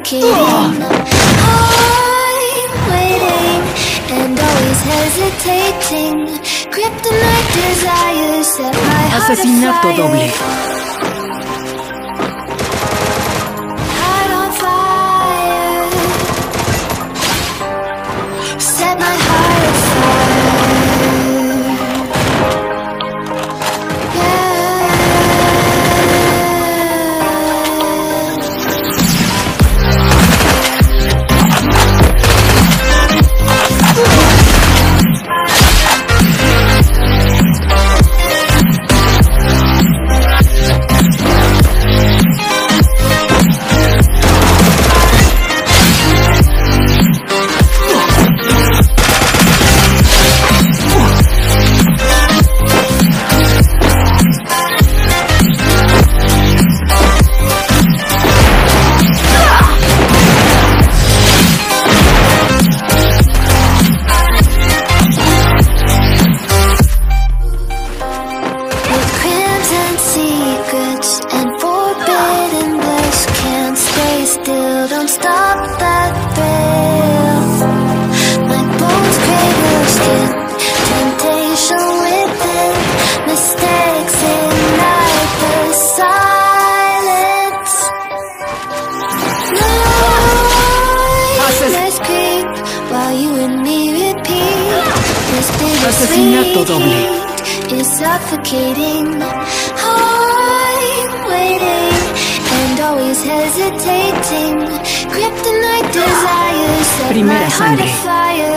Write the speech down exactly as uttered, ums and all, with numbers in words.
suffocating. I'm waiting and always hesitating. Kryptonite desires set my heart Asesinato afire. doble. Heart on fire. Set my heart afire. Asesinato doble. Is suffocating. I'm waiting and always hesitating. Kryptonite desires set my Primera heart sangre. afire.